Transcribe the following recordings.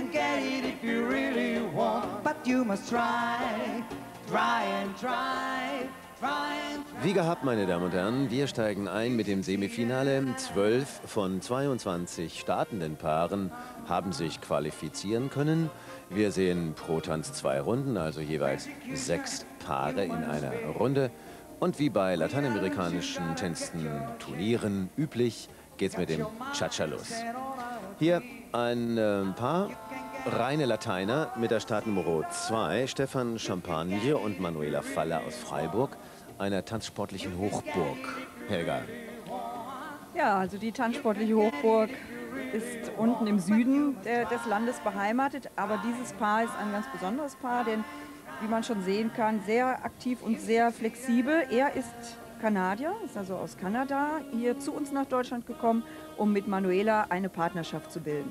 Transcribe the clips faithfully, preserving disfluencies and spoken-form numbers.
can get it if you really want, but you must try, try and try, try and try. Wie gehabt, meine Damen und Herren, wir steigen ein mit dem Semifinale. Zwölf von zweiundzwanzig startenden Paaren haben sich qualifizieren können. Wir sehen pro Tanz zwei Runden, also jeweils sechs Paare in einer Runde. Und wie bei lateinamerikanischen Tänzen-Turnieren üblich, geht's mit dem Cha-Cha los. Hier ein äh, Paar, reine Lateiner mit der Startnummer zwei, Stefan Champagne und Manuela Faller aus Freiburg, einer tanzsportlichen Hochburg. Helga. Ja, also die tanzsportliche Hochburg ist unten im Süden der, des Landes beheimatet, aber dieses Paar ist ein ganz besonderes Paar, denn wie man schon sehen kann, sehr aktiv und sehr flexibel. Er ist Kanadier, ist also aus Kanada, hier zu uns nach Deutschland gekommen, um mit Manuela eine Partnerschaft zu bilden.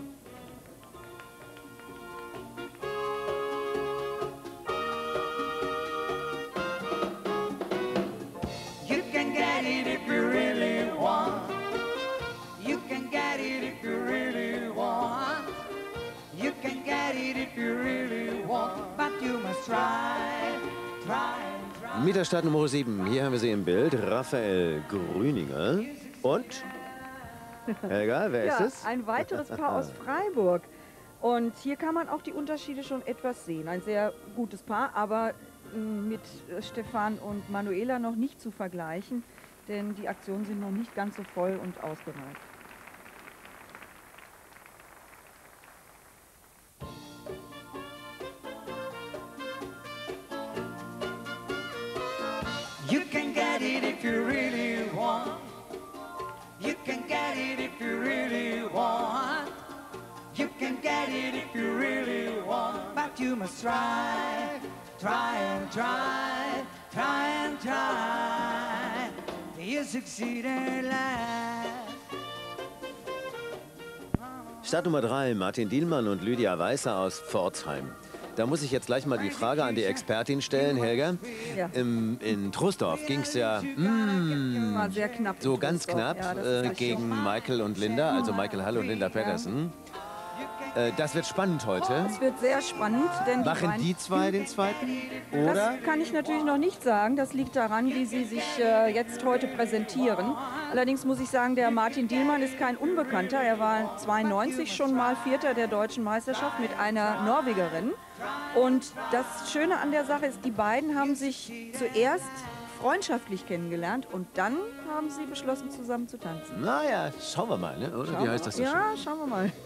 You can get it if you really want. You can get it if you really want. You can get it if you really want, but you must try, try. Mit der Startnummer sieben, hier haben wir sie im Bild, Raphael Grüninger. Und? Helga, wer ist Ja, es? ein weiteres Paar aus Freiburg. Und hier kann man auch die Unterschiede schon etwas sehen. Ein sehr gutes Paar, aber mit Stefan und Manuela noch nicht zu vergleichen, denn die Aktionen sind noch nicht ganz so voll und ausgereift. You can get it if you really want. You can get it if you really want. You can get it if you really want, but you must try, try and try, try and try. You succeed at last. Startnummer drei, Martin Dielmann und Lydia Weißer aus Pforzheim. Da muss ich jetzt gleich mal die Frage an die Expertin stellen, Helga. Ja. Im, in Trostorf ging es ja mm, War sehr knapp. so ganz knapp Ja, das ist äh, richtig. gegen Michael und Linda, also Michael Hall und Linda Patterson. Äh, das wird spannend heute. Es wird sehr spannend, denn die Machen beiden- die zwei den zweiten? Oder? Das kann ich natürlich noch nicht sagen. Das liegt daran, wie sie sich äh, jetzt heute präsentieren. Allerdings muss ich sagen, der Martin Dielmann ist kein Unbekannter. Er war zweiundneunzig schon mal Vierter der deutschen Meisterschaft mit einer Norwegerin. Und das Schöne an der Sache ist, die beiden haben sich zuerst freundschaftlich kennengelernt und dann haben sie beschlossen, zusammen zu tanzen. Naja, schauen wir mal, ne? Oder? Schauen Wie wir heißt das mal. so Ja, schauen wir mal.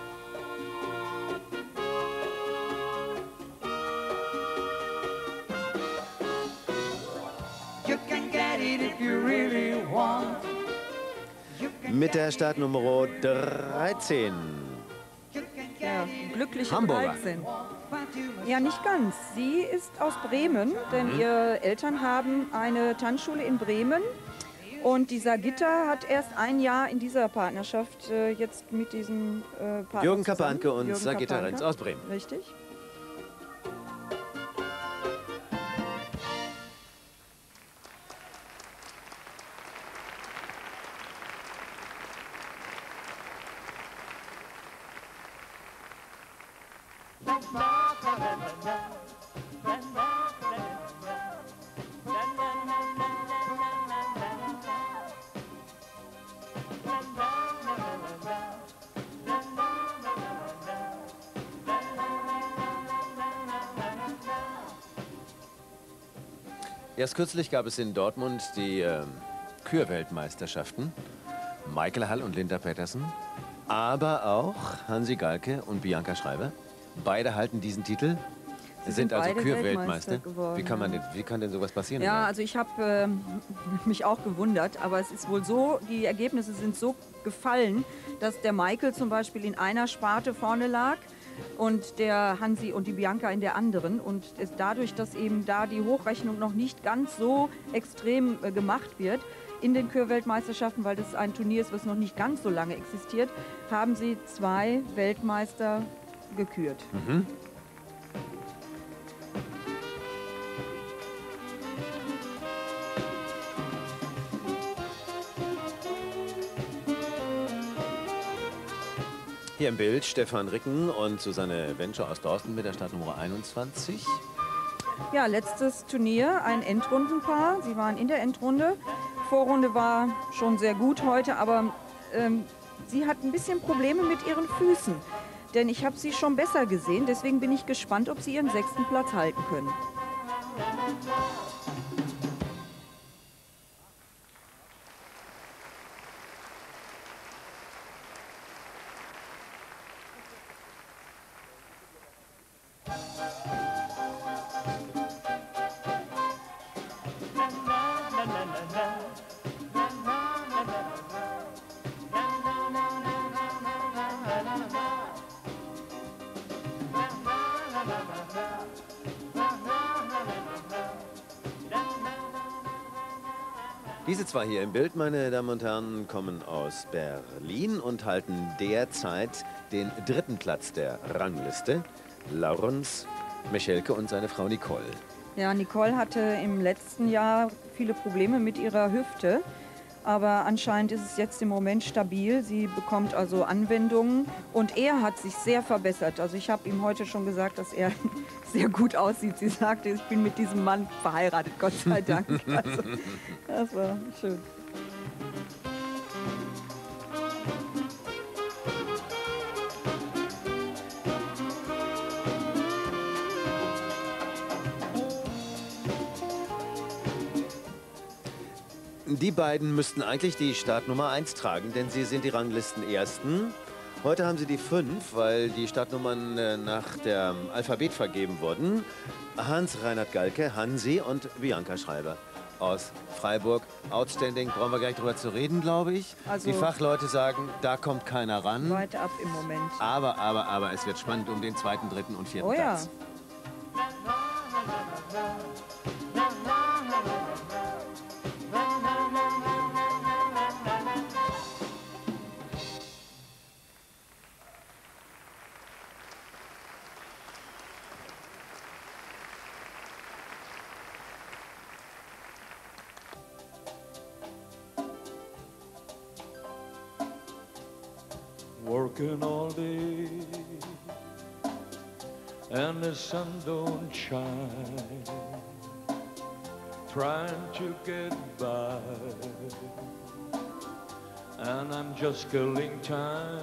You can get it if you really want. schön? Mit der Startnummer dreizehn. Ja, glückliche Hamburger. dreizehn. Ja, nicht ganz. Sie ist aus Bremen, denn ihre Eltern haben eine Tanzschule in Bremen. Und die Sagitta hat erst ein Jahr in dieser Partnerschaft äh, jetzt mit diesem äh, Partner Jürgen zusammen. Kapanke und Jürgen Sagitta Kapanke. Renz aus Bremen. Richtig. Erst kürzlich gab es in Dortmund die äh, Kürweltmeisterschaften. Michael Hall und Linda Patterson, aber auch Hansi Galke und Bianca Schreiber. Beide halten diesen Titel, Sie sind sind also beide Kürweltmeister. Weltmeister geworden, Wie kann, man ja. denn, wie kann denn sowas passieren? Ja, überhaupt? also ich habe äh, mich auch gewundert, aber es ist wohl so, die Ergebnisse sind so gefallen, dass der Michael zum Beispiel in einer Sparte vorne lag und der Hansi und die Bianca in der anderen. Und es dadurch, dass eben da die Hochrechnung noch nicht ganz so extrem äh, gemacht wird in den Kürweltmeisterschaften, weil das ein Turnier ist, was noch nicht ganz so lange existiert, haben sie zwei Weltmeister gekürt. Mhm. Hier im Bild Stefan Ricken und Susanne Wenscher aus Dorsten mit der Startnummer einundzwanzig. Ja, letztes Turnier, ein Endrundenpaar. Sie waren in der Endrunde. Vorrunde war schon sehr gut heute, aber ähm, sie hat ein bisschen Probleme mit ihren Füßen. Denn ich habe sie schon besser gesehen, deswegen bin ich gespannt, ob sie ihren sechsten Platz halten können. Diese zwei hier im Bild, meine Damen und Herren, kommen aus Berlin und halten derzeit den dritten Platz der Rangliste. Laurens, Michelke und seine Frau Nicole. Ja, Nicole hatte im letzten Jahr viele Probleme mit ihrer Hüfte. Aber anscheinend ist es jetzt im Moment stabil. Sie bekommt also Anwendungen und er hat sich sehr verbessert. Also ich habe ihm heute schon gesagt, dass er sehr gut aussieht. Sie sagte, ich bin mit diesem Mann verheiratet, Gott sei Dank. Also, das war schön. Die beiden müssten eigentlich die Startnummer eins tragen, denn sie sind die Ranglistenersten. Heute haben sie die fünf, weil die Startnummern äh, nach dem Alphabet vergeben wurden. Hans-Reinhard Galke, Hansi und Bianca Schreiber aus Freiburg. Outstanding, brauchen wir gar nicht drüber zu reden, glaube ich. Also die Fachleute sagen, da kommt keiner ran. Weiter ab im Moment. Aber, aber, aber, es wird spannend um den zweiten, dritten und vierten Oh ja. Platz. Working all day and the sun don't shine, trying to get by, and I'm just killing time.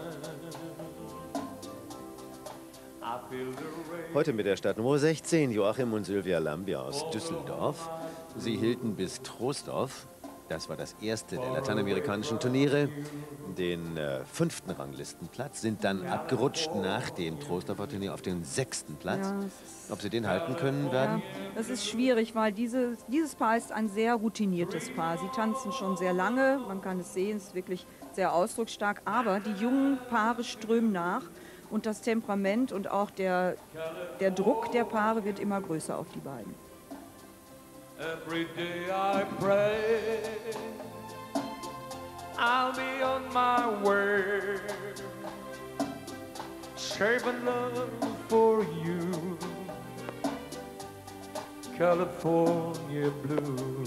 I feel the rain. Heute mit der Startnummer sechzehn, Joachim und Sylvia Lambi aus Düsseldorf. Sie hielten bis Troisdorf. Das war das erste der lateinamerikanischen Turniere. Den äh, fünften Ranglistenplatz, sind dann abgerutscht nach dem Troisdorfer Turnier auf den sechsten Platz. Ja, Ob sie den halten können werden? Ja, das ist schwierig, weil dieses, dieses Paar ist ein sehr routiniertes Paar. Sie tanzen schon sehr lange, man kann es sehen, es ist wirklich sehr ausdrucksstark. Aber die jungen Paare strömen nach und das Temperament und auch der, der Druck der Paare wird immer größer auf die beiden. Every day I pray I'll be on my way, saving love for you, California blue.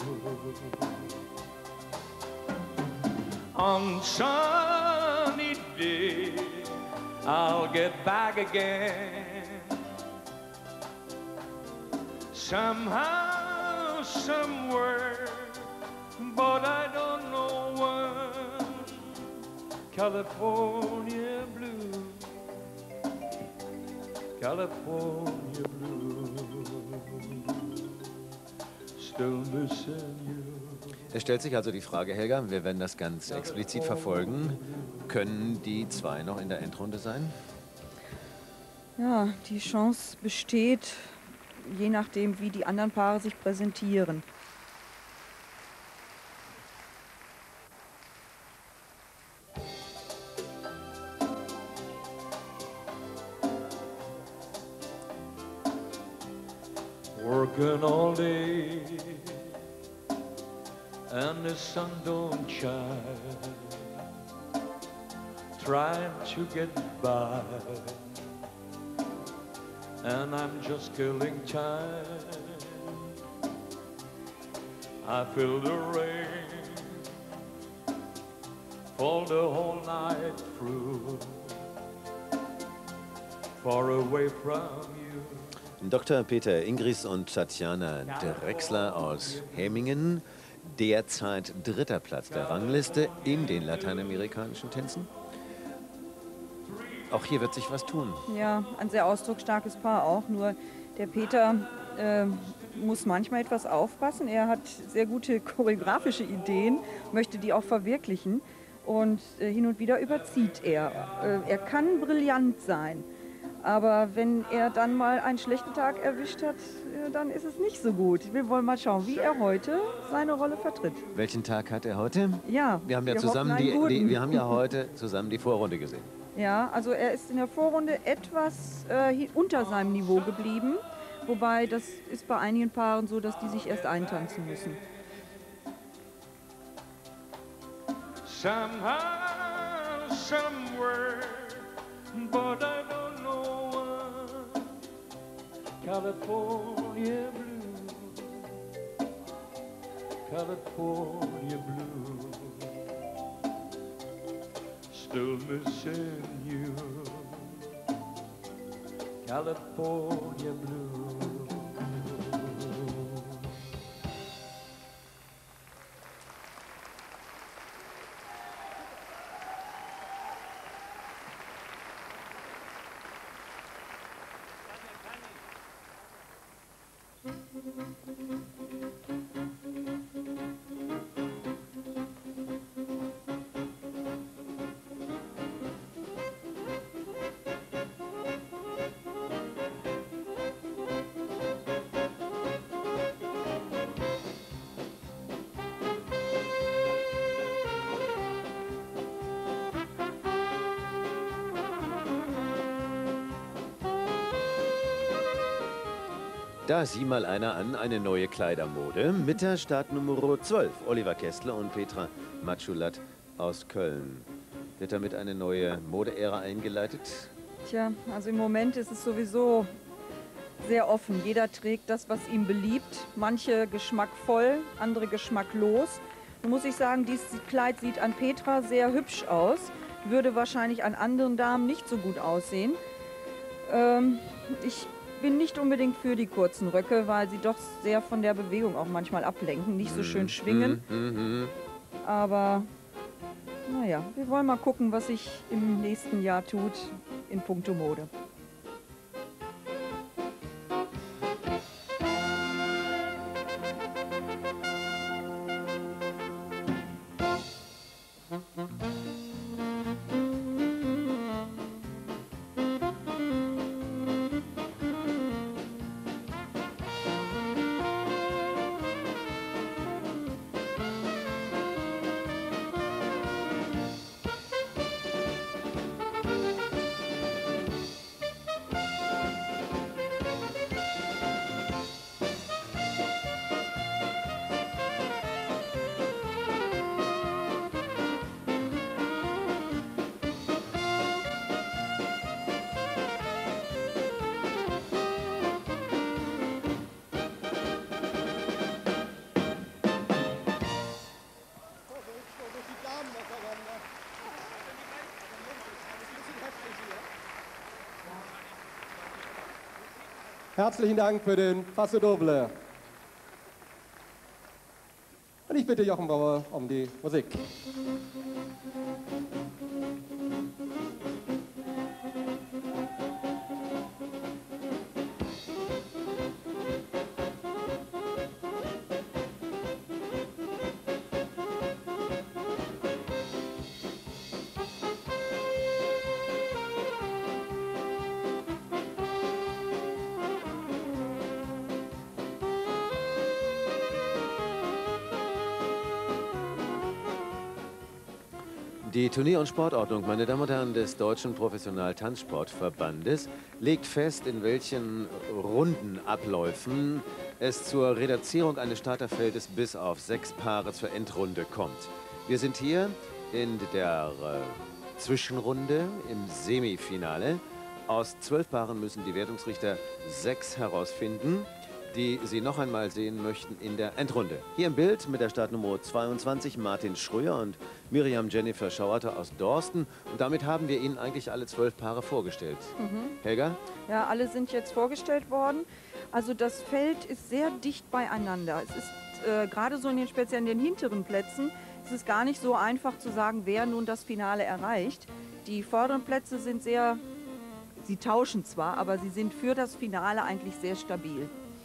On sunny day I'll get back again, somehow, somewhere, but I don't know when. California blue, California blue, still missing you. Es stellt sich also die Frage, Helga, wir werden das ganz explizit verfolgen. Können die zwei noch in der Endrunde sein? Ja, die Chance besteht, je nachdem, wie die anderen Paare sich präsentieren. Working all day and the sun don't shine, trying to get by, and I'm just killing time. I feel the rain fall the whole night through, far away from you. Doktor Peter Ingries und Tatjana Drechsler aus Hemmingen. Derzeit dritter Platz der Rangliste in den lateinamerikanischen Tänzen. Auch hier wird sich was tun. Ja, ein sehr ausdrucksstarkes Paar auch. Nur der Peter äh, muss manchmal etwas aufpassen. Er hat sehr gute choreografische Ideen, möchte die auch verwirklichen. Und äh, hin und wieder überzieht er. Äh, er kann brillant sein. Aber wenn er dann mal einen schlechten Tag erwischt hat, äh, dann ist es nicht so gut. Wir wollen mal schauen, wie er heute seine Rolle vertritt. Welchen Tag hat er heute? Ja, wir haben ja wir zusammen hoffen, die, einen die, guten. wir haben ja heute zusammen die Vorrunde gesehen. Ja, also er ist in der Vorrunde etwas äh, hi- unter seinem Niveau geblieben. Wobei das ist bei einigen Paaren so, dass die sich erst eintanzen müssen. Somehow, somewhere, but I don't know why. California blue, California blue, still missing you. California blue. Da sieh mal einer an, eine neue Kleidermode mit der Startnummer zwölf. Oliver Kessler und Petra Matschulat aus Köln. Wird damit eine neue Modeära eingeleitet? Tja, also im Moment ist es sowieso sehr offen. Jeder trägt das, was ihm beliebt. Manche geschmackvoll, andere geschmacklos. Nun muss ich sagen, dieses Kleid sieht an Petra sehr hübsch aus. Würde wahrscheinlich an anderen Damen nicht so gut aussehen. Ähm, ich bin nicht unbedingt für die kurzen Röcke, weil sie doch sehr von der Bewegung auch manchmal ablenken, nicht so schön schwingen. Mm, mm, mm. Aber naja, wir wollen mal gucken, was sich im nächsten Jahr tut in puncto Mode. Herzlichen Dank für den Paso Doble. Und ich bitte Jochen Bauer um die Musik. Die Turnier- und Sportordnung, meine Damen und Herren, des Deutschen Professional-Tanzsportverbandes legt fest, in welchen Rundenabläufen es zur Reduzierung eines Starterfeldes bis auf sechs Paare zur Endrunde kommt. Wir sind hier in der äh, Zwischenrunde im Semifinale. Aus zwölf Paaren müssen die Wertungsrichter sechs herausfinden. die Sie noch einmal sehen möchten in der Endrunde. Hier im Bild mit der Startnummer zweiundzwanzig Martin Schröer und Miriam Jennifer Schauerte aus Dorsten. Und damit haben wir Ihnen eigentlich alle zwölf Paare vorgestellt. Mhm. Helga? Ja, alle sind jetzt vorgestellt worden. Also das Feld ist sehr dicht beieinander. Es ist äh, gerade so in den speziell in den hinteren Plätzen, es ist gar nicht so einfach zu sagen, wer nun das Finale erreicht. Die vorderen Plätze sind sehr, sie tauschen zwar, aber sie sind für das Finale eigentlich sehr stabil.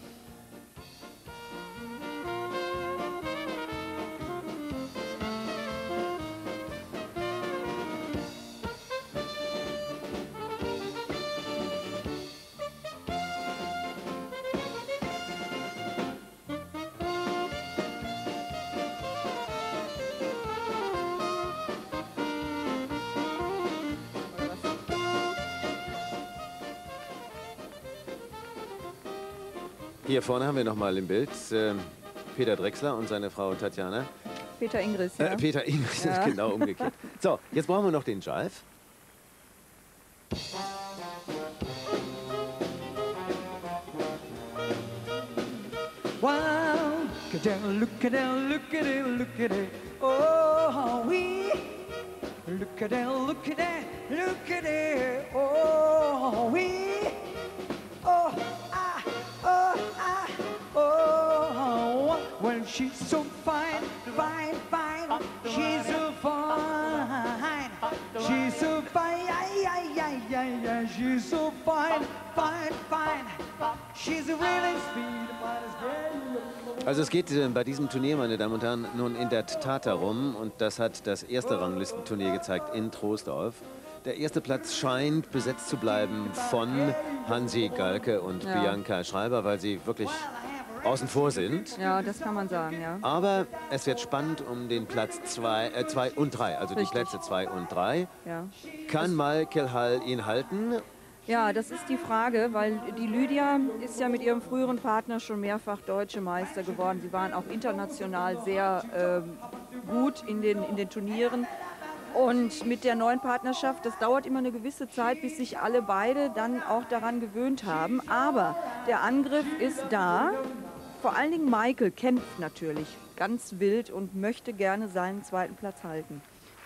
Hier vorne haben wir noch mal im Bild äh, Peter Drechsler und seine Frau Tatjana. Peter Ingris, ja. Äh, Peter Ingris, Ja. genau umgekehrt. So, jetzt brauchen wir noch den Jive. Wow, look at that, look at that, look at it, look at it. Oh, we look at that, look at that, look at it. Oh, we. Oh, ah, oh, ah, oh. Well, she's so fine, fine, fine. She's so fine. She's so fine, yeah, yeah, yeah, yeah, yeah. She's so fine, fine, fine. She's a really speed, but it's great. Also es geht äh, bei diesem Turnier, meine Damen und Herren, nun in der Tat darum, und das hat das erste Ranglistenturnier gezeigt in Troisdorf. Der erste Platz scheint besetzt zu bleiben von Hansi Galke und Ja. Bianca Schreiber, weil sie wirklich außen vor sind. Ja, das kann man sagen, ja. Aber es wird spannend um den Platz zwei äh, und drei, also Richtig. die Plätze zwei und drei. ja. Kann Michael Hall ihn halten? Ja, das ist die Frage, weil die Lydia ist ja mit ihrem früheren Partner schon mehrfach deutsche Meister geworden. Sie waren auch international sehr ähm, gut in den, in den Turnieren. Und mit der neuen Partnerschaft, das dauert immer eine gewisse Zeit, bis sich alle beide dann auch daran gewöhnt haben. Aber der Angriff ist da. Vor allen Dingen Michael kämpft natürlich ganz wild und möchte gerne seinen zweiten Platz halten.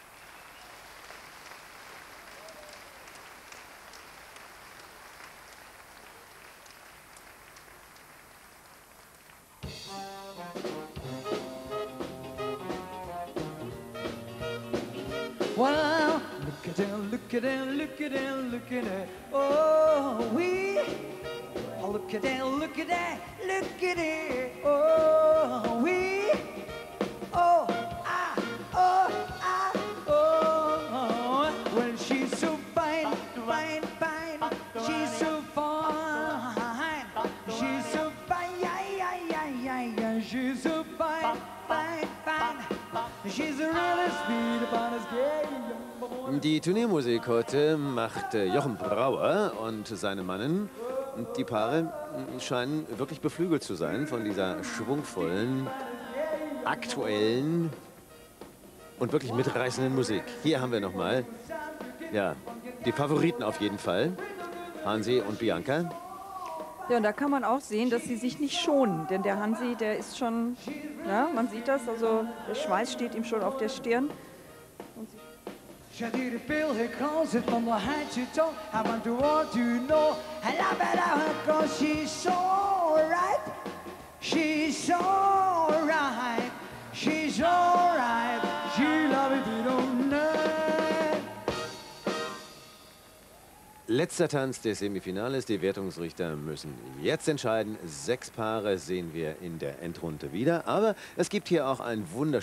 Wow, look at them, look at them, look at them, look at that. Oh, we. Oh, look at them, look at that, look at it. Oh, we. Oh, ah, oh, ah, oh. Well, she's so fine, fine, fine. She's so fine. She's so fine, yeah, yeah, yeah, yeah, yeah. She's so fine, fine, fine. She's a really speed upon his game. Die Turniermusik heute macht äh, Jochen Brauer und seine Mannen. Und die Paare mm, scheinen wirklich beflügelt zu sein von dieser schwungvollen, aktuellen und wirklich mitreißenden Musik. Hier haben wir nochmal, ja, die Favoriten auf jeden Fall, Hansi und Bianca. Ja, und da kann man auch sehen, dass sie sich nicht schonen, denn der Hansi, der ist schon, ja, man sieht das, also der Schweiß steht ihm schon auf der Stirn. She did a bill, he calls it from the head to toe. I want to want to know. I love it out cause she's so right. She's so right. She's so right. She love it, you don't know. Letzter Tanz des Semifinales. Die Wertungsrichter müssen jetzt entscheiden. Sechs Paare sehen wir in der Endrunde wieder. Aber es gibt hier auch ein wunderschönes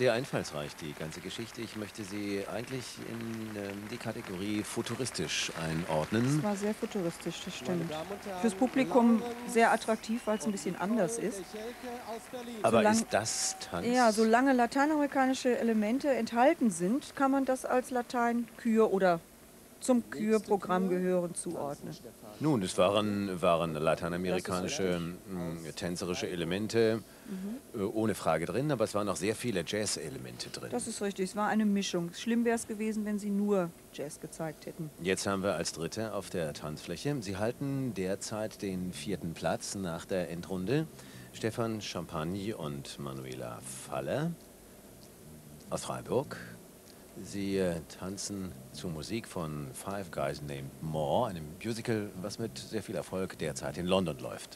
Sehr einfallsreich, die ganze Geschichte. Ich möchte sie eigentlich in ähm, die Kategorie futuristisch einordnen. Es war sehr futuristisch, das stimmt. Fürs Publikum sehr attraktiv, weil es ein bisschen anders ist. Aber Solang- ist das Tanz? Ja, solange lateinamerikanische Elemente enthalten sind, kann man das als Latein-Kür oder zum Kürprogramm gehören zuordnen. Nun, es waren, waren lateinamerikanische mh, tänzerische Elemente äh, ohne Frage drin, aber es waren auch sehr viele Jazz-Elemente drin. Das ist richtig, es war eine Mischung. Schlimm wäre es gewesen, wenn sie nur Jazz gezeigt hätten. Jetzt haben wir als Dritte auf der Tanzfläche. Sie halten derzeit den vierten Platz nach der Endrunde. Stefan Champagne und Manuela Faller aus Freiburg. Sie äh, tanzen zur Musik von Five Guys Named More, einem Musical, was mit sehr viel Erfolg derzeit in London läuft.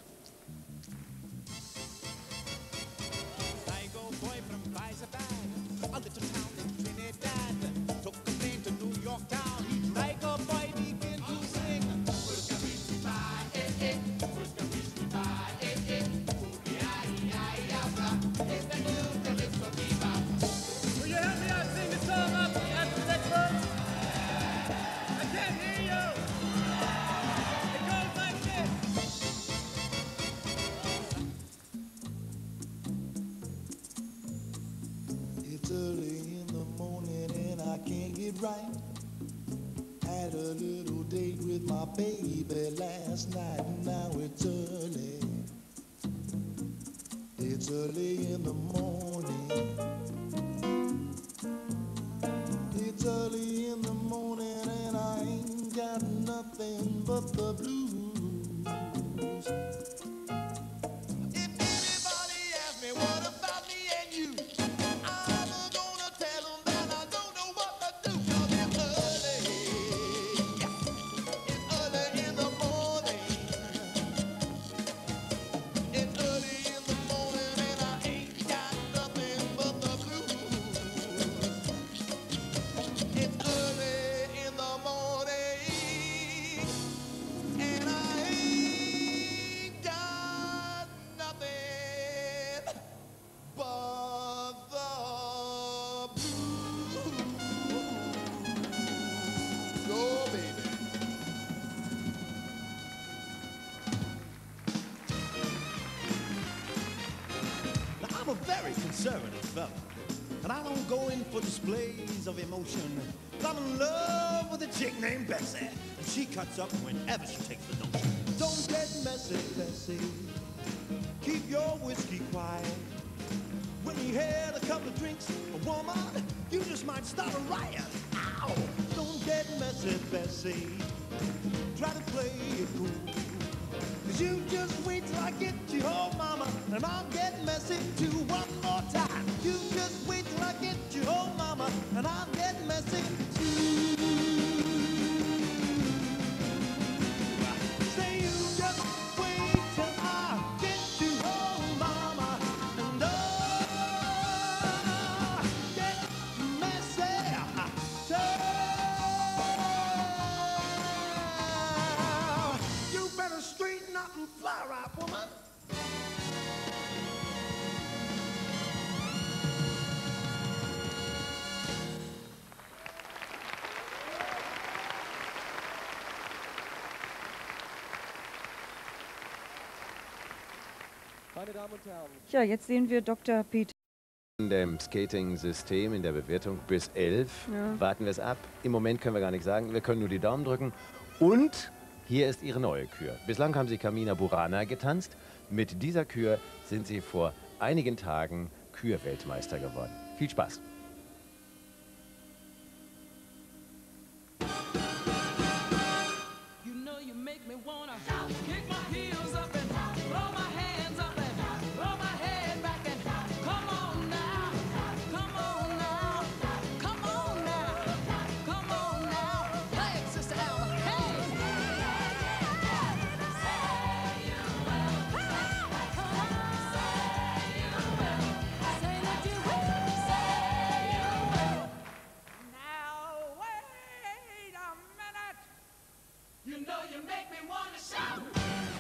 It's early in the morning and I can't get right. Had a little date with my baby last night and now it's early. It's early in the morning. It's early in the morning and I ain't got nothing but the blues. If anybody asks me what about me and you, I'm gonna tell them that I don't know what to do. 'Cause it's early, it's early in the morning. It's early in the morning and I ain't got nothing but the blues. It's early in the morning and I ain't got nothing but the blues. Oh, baby. Now, I'm a very conservative fella, and I don't go in for displays of emotion. But I'm in love with a chick named Bessie, and she cuts up whenever she takes the notion. Don't get messy, Bessie. Keep your whiskey quiet. When you had a couple of drinks, a woman, you just might start a riot. Ow! Don't get messy, Bessie. Try to play it cool. 'Cause you just wait till I get you home, mama, and I'll get messy too one more time. You just wait till I get you home, mama, and I'll get messy too. Say you just wait till I get you home, mama, and I'll get messy too. You better straighten up and fly right, woman. Meine Damen und Herren, Ja, jetzt sehen wir Doktor Peter. In dem Skating-System, in der Bewertung bis elf, Ja. warten wir es ab. Im Moment können wir gar nichts sagen, wir können nur die Daumen drücken. Und hier ist ihre neue Kür. Bislang haben sie Carmina Burana getanzt. Mit dieser Kür sind sie vor einigen Tagen Kür-Weltmeister geworden. Viel Spaß! You know you make me wanna kick my heels up and throw my hands up and throw my head back and come on now, come on now, come on now, come on now, play it, Sister Alma, hey! Say you will, say that you will, say you will. Now wait a minute. You know you make me wanna shout.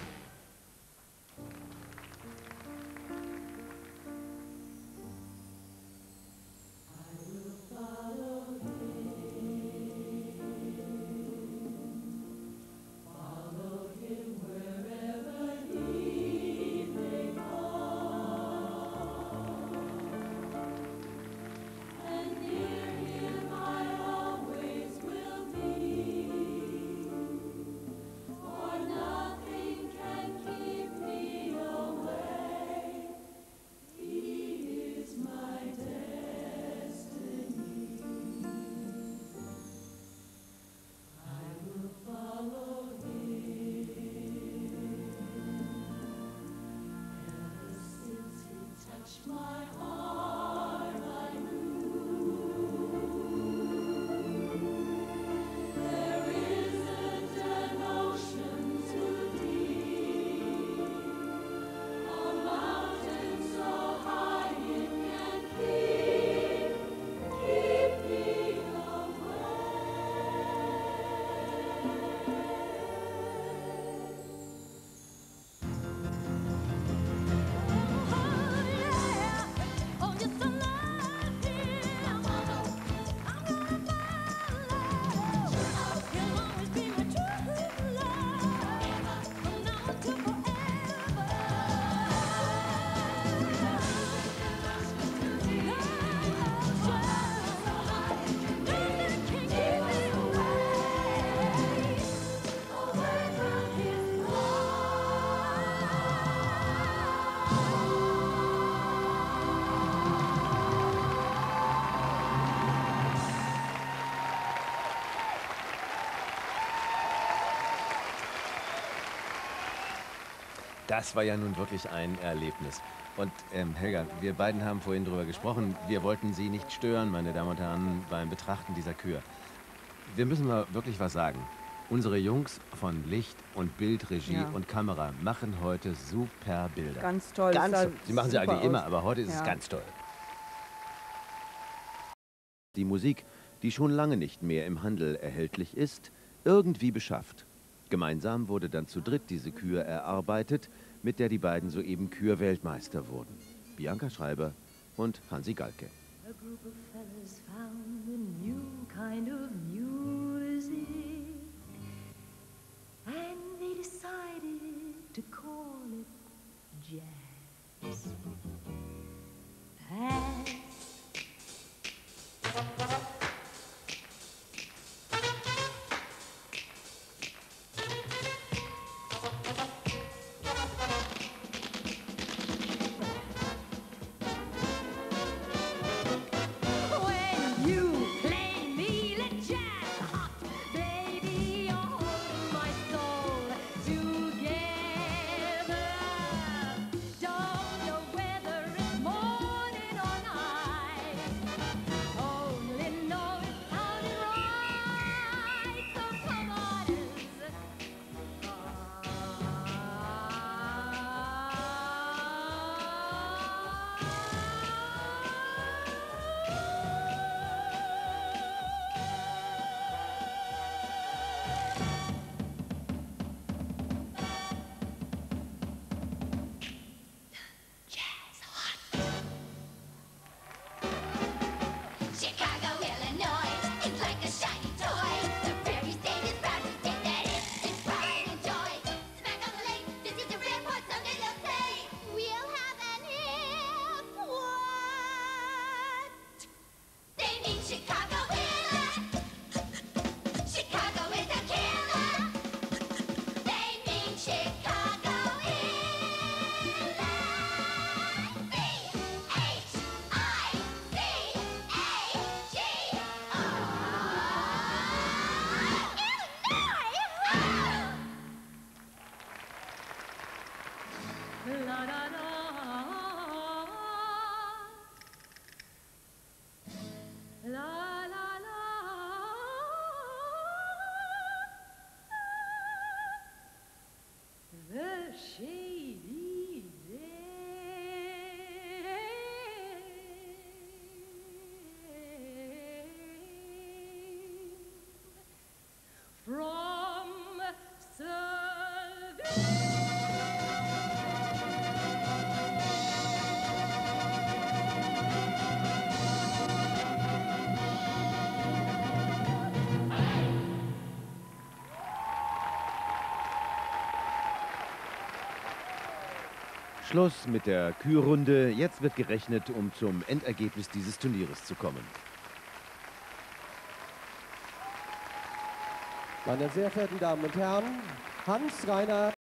Das war ja nun wirklich ein Erlebnis. Und ähm, Helga, wir beiden haben vorhin darüber gesprochen, wir wollten Sie nicht stören, meine Damen und Herren, beim Betrachten dieser Kühe. Wir müssen mal wirklich was sagen. Unsere Jungs von Licht und Bild, Regie Ja. und Kamera machen heute super Bilder. Ganz toll. Ganz Das sah toll. Sie machen sie super eigentlich immer, aus. aber heute ist Ja. es ganz toll. Die Musik, die schon lange nicht mehr im Handel erhältlich ist, irgendwie beschafft. Gemeinsam wurde dann zu dritt diese Kür erarbeitet, mit der die beiden soeben Kür-Weltmeister wurden. Bianca Schreiber und Hansi Galke. A group of fellas found a new kind of music, and they decided to call it jazz. And when you play me the jazz hot, baby, you're holding my soul together. Don't know whether it's morning or night, only know it sounded right. So come on, Chicago, Illinois, it's like a shiny toy. The prairie state is proud to take that instant pride and joy. Smack on the lake, this is the report, someday they'll say we'll have an airport. They mean Chicago killer. Chicago is a killer. They mean Chicago killer. C H I C A G O. Illinois! la da da. La la la. The shady day from Seville. Schluss mit der Kürrunde. Jetzt wird gerechnet, um zum Endergebnis dieses Turnieres zu kommen. Meine sehr verehrten Damen und Herren, Hans-Rainer